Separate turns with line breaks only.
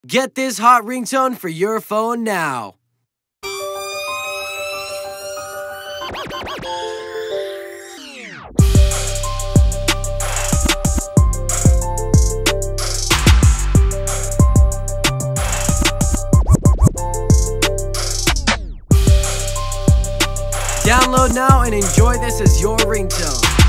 Get this hot ringtone for your phone now. Download now and enjoy this as your ringtone.